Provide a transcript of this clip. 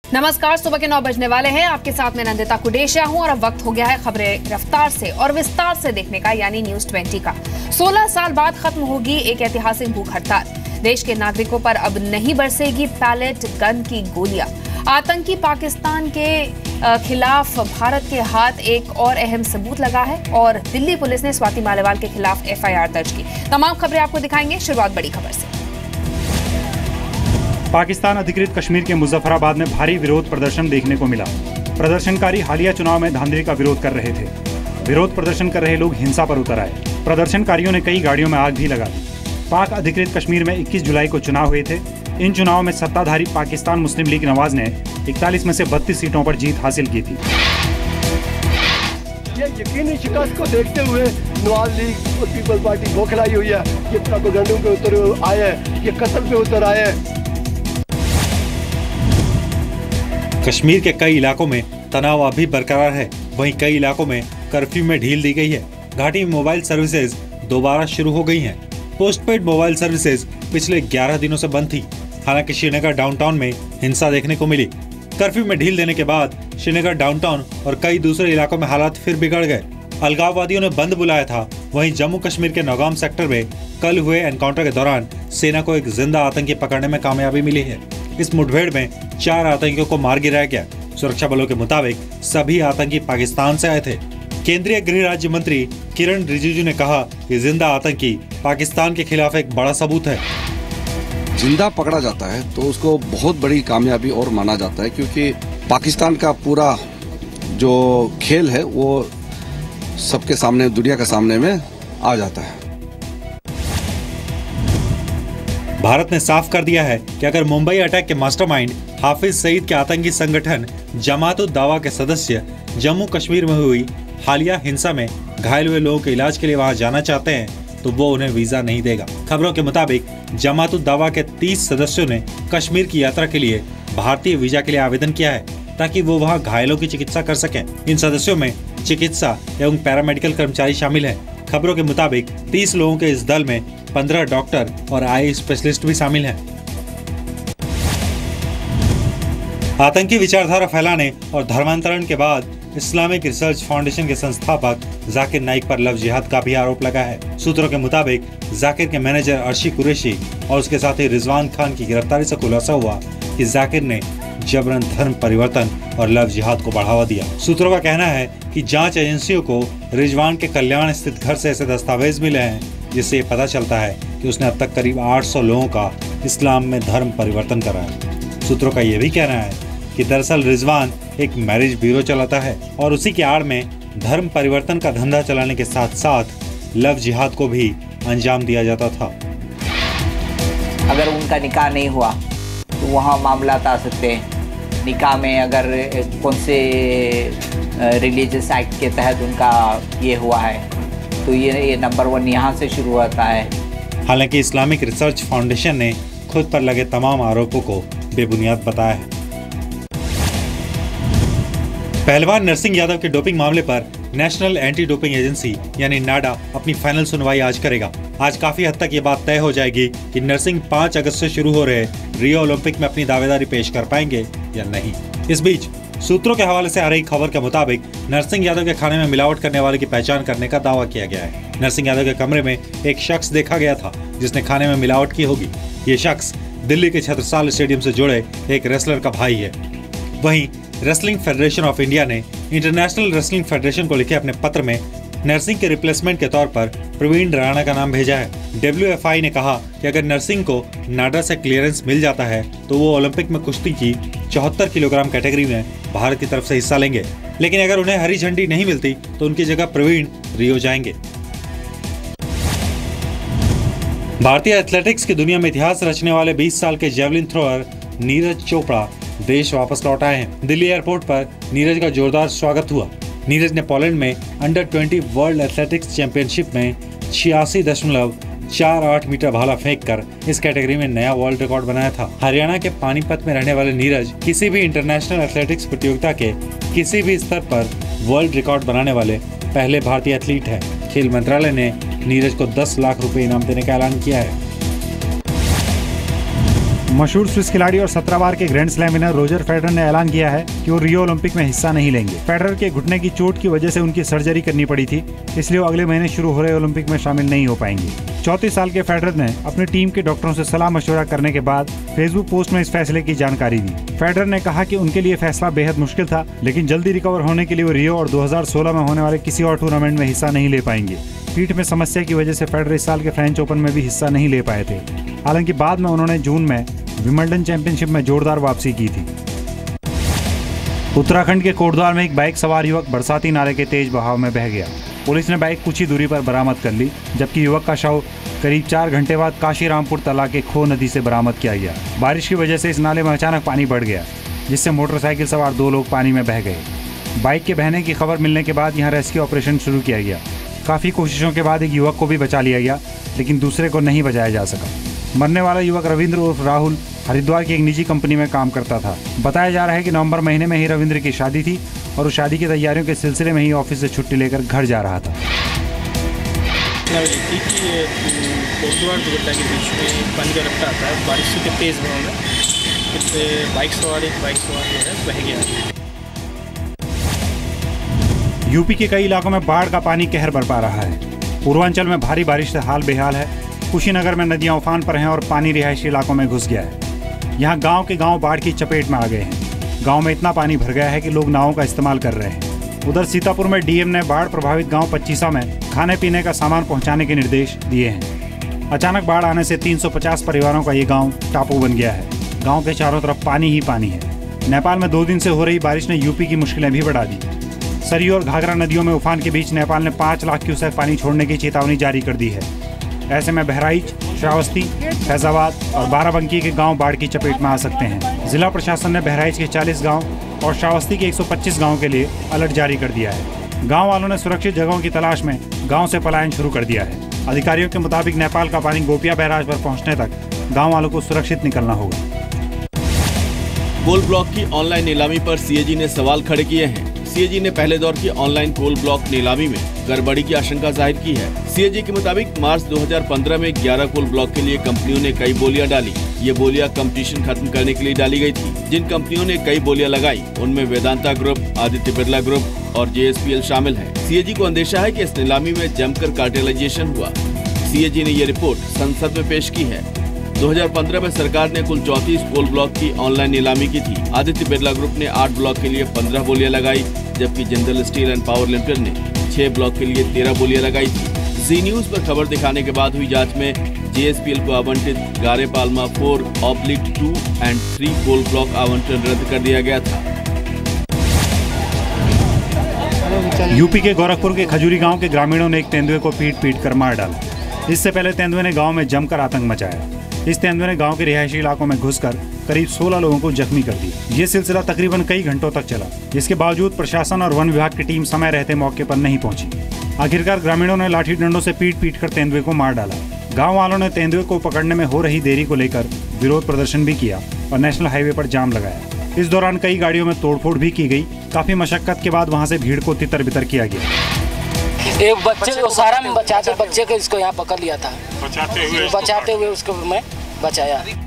नमस्कार, सुबह के 9 बजने वाले हैं। आपके साथ मैं नंदिता कुडेशिया हूं और अब वक्त हो गया है खबरें रफ्तार से और विस्तार से देखने का, यानी न्यूज 20 का। 16 साल बाद खत्म होगी एक ऐतिहासिक भूख हड़ताल। देश के नागरिकों पर अब नहीं बरसेगी पैलेट गन की गोलियां। आतंकी पाकिस्तान के खिलाफ भारत के हाथ एक और अहम सबूत लगा है और दिल्ली पुलिस ने स्वाति मालिवाल के खिलाफ FIR दर्ज की। तमाम खबरें आपको दिखाएंगे। शुरुआत बड़ी खबर से। पाकिस्तान अधिकृत कश्मीर के मुजफ्फराबाद में भारी विरोध प्रदर्शन देखने को मिला। प्रदर्शनकारी हालिया चुनाव में धांधली का विरोध कर रहे थे। विरोध प्रदर्शन कर रहे लोग हिंसा पर उतर आए। प्रदर्शनकारियों ने कई गाड़ियों में आग भी लगा दी। पाक अधिकृत कश्मीर में 21 जुलाई को चुनाव हुए थे। इन चुनावों में सत्ताधारी पाकिस्तान मुस्लिम लीग नवाज ने 41 में से 32 सीटों पर जीत हासिल की थी। ये यकीनी शिकस्त को देखते हुए नवाज लीग और पीपल पार्टी बौखलाई हुई है। ये प्रोपेगेंडा पे उतर आए हैं, ये कत्ल पे उतर आए हैं। कश्मीर के कई इलाकों में तनाव अभी बरकरार है। वहीं कई इलाकों में कर्फ्यू में ढील दी गई है। घाटी में मोबाइल सर्विसेज दोबारा शुरू हो गई हैं। पोस्टपेड मोबाइल सर्विसेज पिछले 11 दिनों से बंद थी। हालांकि श्रीनगर डाउनटाउन में हिंसा देखने को मिली। कर्फ्यू में ढील देने के बाद श्रीनगर डाउनटाउन और कई दूसरे इलाकों में हालात फिर बिगड़ गए। अलगाववादियों ने बंद बुलाया था। वहीं जम्मू कश्मीर के नौगाम सेक्टर में कल हुए एनकाउंटर के दौरान सेना को एक जिंदा आतंकी पकड़ने में कामयाबी मिली है। इस मुठभेड़ में 4 आतंकियों को मार गिराया गया। सुरक्षा बलों के मुताबिक सभी आतंकी पाकिस्तान से आए थे। केंद्रीय गृह राज्य मंत्री किरण रिजिजू ने कहा कि जिंदा आतंकी पाकिस्तान के खिलाफ एक बड़ा सबूत है। जिंदा पकड़ा जाता है तो उसको बहुत बड़ी कामयाबी और माना जाता है, क्योंकि पाकिस्तान का पूरा जो खेल है वो सबके सामने, दुनिया के सामने में आ जाता है। भारत ने साफ कर दिया है कि अगर मुंबई अटैक के मास्टरमाइंड हाफिज सईद के आतंकी संगठन जमात उद दावा के सदस्य जम्मू कश्मीर में हुई हालिया हिंसा में घायल हुए लोगों के इलाज के लिए वहां जाना चाहते हैं तो वो उन्हें वीजा नहीं देगा। खबरों के मुताबिक जमात उद दावा के 30 सदस्यों ने कश्मीर की यात्रा के लिए भारतीय वीजा के लिए आवेदन किया है ताकि वो वहाँ घायलों की चिकित्सा कर सकें। इन सदस्यों में चिकित्सा एवं पैरामेडिकल कर्मचारी शामिल हैं। खबरों के मुताबिक 30 लोगों के इस दल में 15 डॉक्टर और आई स्पेशलिस्ट भी शामिल हैं। आतंकी विचारधारा फैलाने और धर्मांतरण के बाद इस्लामिक रिसर्च फाउंडेशन के संस्थापक जाकिर नाइक पर लव जिहाद का भी आरोप लगा है। सूत्रों के मुताबिक जाकिर के मैनेजर अर्शी कुरैशी और उसके साथी रिजवान खान की गिरफ्तारी से खुलासा हुआ कि जाकिर ने जबरन धर्म परिवर्तन और लव जिहाद को बढ़ावा दिया। सूत्रों का कहना है कि जांच एजेंसियों को रिजवान के कल्याण स्थित घर से ऐसे दस्तावेज मिले हैं जिससे ये पता चलता है कि उसने अब तक करीब 800 लोगों का इस्लाम में धर्म परिवर्तन करा है। सूत्रों का यह भी कहना है कि दरअसल रिजवान एक मैरिज ब्यूरो चलाता है और उसी के आड़ में धर्म परिवर्तन का धंधा चलाने के साथ साथ लव जिहाद को भी अंजाम दिया जाता था। अगर उनका निकाह नहीं हुआ तो वहाँ मामला आ सकते हैं। निकाह में अगर कौन से रिलीजियस एक्ट के तहत उनका ये हुआ है तो ये नंबर 1 यहाँ से शुरू होता है। हालांकि इस्लामिक रिसर्च फाउंडेशन ने खुद पर लगे तमाम आरोपों को बेबुनियाद बताया है। पहलवान नरसिंह यादव के डोपिंग मामले पर नेशनल एंटी डोपिंग एजेंसी यानी नाडा अपनी फाइनल सुनवाई आज करेगा। आज काफी हद तक ये बात तय हो जाएगी कि नरसिंह 5 अगस्त से शुरू हो रहे रियो ओलंपिक में अपनी दावेदारी पेश कर पाएंगे या नहीं। इस बीच सूत्रों के हवाले से आ रही खबर के मुताबिक नरसिंह यादव के खाने में मिलावट करने वाले की पहचान करने का दावा किया गया है। नरसिंह यादव के कमरे में एक शख्स देखा गया था जिसने खाने में मिलावट की होगी। ये शख्स दिल्ली के छत्रसाल स्टेडियम से जुड़े एक रेसलर का भाई है। वहीं रेसलिंग फेडरेशन ऑफ इंडिया ने इंटरनेशनल रेसलिंग फेडरेशन को लिखे अपने पत्र में नरसिंह के रिप्लेसमेंट के तौर पर प्रवीण राणा का नाम भेजा है। WFI ने कहा कि अगर नरसिंह को नाडा से क्लियरेंस मिल जाता है तो वो ओलंपिक में कुश्ती की 74 किलोग्राम कैटेगरी में भारत की तरफ से हिस्सा लेंगे, लेकिन अगर उन्हें हरी झंडी नहीं मिलती तो उनकी जगह प्रवीण रियो जाएंगे। भारतीय एथलेटिक्स की दुनिया में इतिहास रचने वाले 20 साल के जेवलिन थ्रोअर नीरज चोपड़ा देश वापस लौट आए हैं। दिल्ली एयरपोर्ट पर नीरज का जोरदार स्वागत हुआ। नीरज ने पोलैंड में अंडर 20 वर्ल्ड एथलेटिक्स चैंपियनशिप में 86.48 मीटर भाला फेंककर इस कैटेगरी में नया वर्ल्ड रिकॉर्ड बनाया था। हरियाणा के पानीपत में रहने वाले नीरज किसी भी इंटरनेशनल एथलेटिक्स प्रतियोगिता के किसी भी स्तर पर वर्ल्ड रिकॉर्ड बनाने वाले पहले भारतीय एथलीट हैं। खेल मंत्रालय ने नीरज को 10 लाख रुपए इनाम देने का ऐलान किया है। मशहूर स्विस खिलाड़ी और 17 बार के grand slam winner Roger Federer ने ऐलान किया है कि वो रियो ओलंपिक में हिस्सा नहीं लेंगे। फेडरर के घुटने की चोट की वजह से उनकी सर्जरी करनी पड़ी थी, इसलिए वो अगले महीने शुरू हो रहे ओलंपिक में शामिल नहीं हो पाएंगे। 34 साल के फेडरर ने अपनी टीम के डॉक्टरों से सलाह मशवरा करने के बाद फेसबुक पोस्ट में इस फैसले की जानकारी दी। फेडरर ने कहा कि उनके लिए फैसला बेहद मुश्किल था, लेकिन जल्दी रिकवर होने के लिए वो रियो और 2016 में होने वाले किसी और टूर्नामेंट में हिस्सा नहीं ले पाएंगे। पीठ में समस्या की वजह से फेडरर इस साल के फ्रेंच ओपन में भी हिस्सा नहीं ले पाए थे। हालांकि बाद में उन्होंने जून में विंबलडन चैंपियनशिप में जोरदार वापसी की थी। उत्तराखंड के कोटद्वार में एक बाइक सवार युवक बरसाती नाले के तेज बहाव में बह गया। पुलिस ने बाइक कुछ ही दूरी पर बरामद कर ली, जबकि युवक का शव करीब 4 घंटे बाद काशीरामपुर तला के खो नदी से बरामद किया गया। बारिश की वजह से इस नाले में अचानक पानी बढ़ गया, जिससे मोटरसाइकिल सवार 2 लोग पानी में बह गए। बाइक के बहने की खबर मिलने के बाद यहाँ रेस्क्यू ऑपरेशन शुरू किया गया। काफी कोशिशों के बाद एक युवक को भी बचा लिया गया, लेकिन दूसरे को नहीं बचाया जा सका। मरने वाला युवक रविंद्र उर्फ राहुल हरिद्वार की एक निजी कंपनी में काम करता था। बताया जा रहा है कि नवंबर महीने में ही रविंद्र की शादी थी और उस शादी की तैयारियों के सिलसिले में ही ऑफिस से छुट्टी लेकर घर जा रहा था। कोटद्वार दुर्घटना के बीच में पानी का रफ्तार आता है, बारिश के तेज बहाव में इससे बाइक सवार जो है बह गया। यूपी के कई इलाकों में बाढ़ का पानी कहर बरपा रहा है। पूर्वांचल में भारी बारिश से हाल बेहाल है। कुशीनगर में नदियां उफान पर हैं और पानी रिहायशी इलाकों में घुस गया है। यहाँ गांव के गांव बाढ़ की चपेट में आ गए हैं। गांव में इतना पानी भर गया है कि लोग नावों का इस्तेमाल कर रहे हैं। उधर सीतापुर में डीएम ने बाढ़ प्रभावित गांव 25 में खाने पीने का सामान पहुंचाने के निर्देश दिए हैं। अचानक बाढ़ आने से 350 परिवारों का ये गाँव टापू बन गया है। गाँव के चारों तरफ पानी ही पानी है। नेपाल में 2 दिन से हो रही बारिश ने यूपी की मुश्किलें भी बढ़ा दी। सरयू और घाघरा नदियों में उफान के बीच नेपाल ने 5 लाख क्यूसेक पानी छोड़ने की चेतावनी जारी कर दी है। ऐसे में बहराइच, श्रावस्ती, फैजाबाद और बाराबंकी के गांव बाढ़ की चपेट में आ सकते हैं। जिला प्रशासन ने बहराइच के 40 गांव और श्रावस्ती के 125 गांव के लिए अलर्ट जारी कर दिया है। गांव वालों ने सुरक्षित जगहों की तलाश में गांव से पलायन शुरू कर दिया है। अधिकारियों के मुताबिक नेपाल का पानी गोपिया बैराज पर पहुंचने तक गांव वालों को सुरक्षित निकलना होगा। कोल ब्लॉक की ऑनलाइन नीलामी पर सीएजी ने सवाल खड़े किए हैं। सीएजी ने पहले दौर की ऑनलाइन कोल ब्लॉक नीलामी में गड़बड़ी की आशंका जाहिर की है। सीएजी के मुताबिक मार्च 2015 में 11 कोल ब्लॉक के लिए कंपनियों ने कई बोलियां डाली। ये बोलियां कंपटीशन खत्म करने के लिए डाली गई थी। जिन कंपनियों ने कई बोलियां लगाई उनमें वेदांता ग्रुप, आदित्य बिरला ग्रुप और JSPL शामिल है। सीएजी को अंदेशा है कि इस नीलामी में जमकर कार्टेलाइजेशन हुआ। सीएजी ने ये रिपोर्ट संसद में पेश की है। 2015 में सरकार ने कुल 34 कोल ब्लॉक की ऑनलाइन नीलामी की थी। आदित्य बिरला ग्रुप ने 8 ब्लॉक के लिए 15 बोलियां लगाई, जबकि Jindal steel and power limited ने 6 ब्लॉक के लिए 13 बोलियां लगाई थी। जी न्यूज पर खबर दिखाने के बाद हुई जांच में JSPL को आवंटित गारे पालमा 4/2 एंड 3 कोल ब्लॉक आवंटन रद्द कर दिया गया था। यूपी के गोरखपुर के खजूरी गांव के ग्रामीणों ने एक तेंदुए को पीट कर मार डाला। इससे पहले तेंदुए ने गांव में जमकर आतंक मचाया। इस तेंदुए ने गांव के रिहायशी इलाकों में घुसकर करीब 16 लोगों को जख्मी कर दिया। ये सिलसिला तकरीबन कई घंटों तक चला। इसके बावजूद प्रशासन और वन विभाग की टीम समय रहते मौके पर नहीं पहुंची। आखिरकार ग्रामीणों ने लाठी डंडों से पीट कर तेंदुए को मार डाला। गाँव वालों ने तेंदुए को पकड़ने में हो रही देरी को लेकर विरोध प्रदर्शन भी किया और नेशनल हाईवे पर जाम लगाया। इस दौरान कई गाड़ियों में तोड़फोड़ भी की गई। काफी मशक्कत के बाद वहाँ से भीड़ को तितर बितर किया गया। एक बच्चे को सारा में बचाते बच्चे को इसको यहाँ पकड़ लिया था, बचाते हुए उसको मैं बचाया।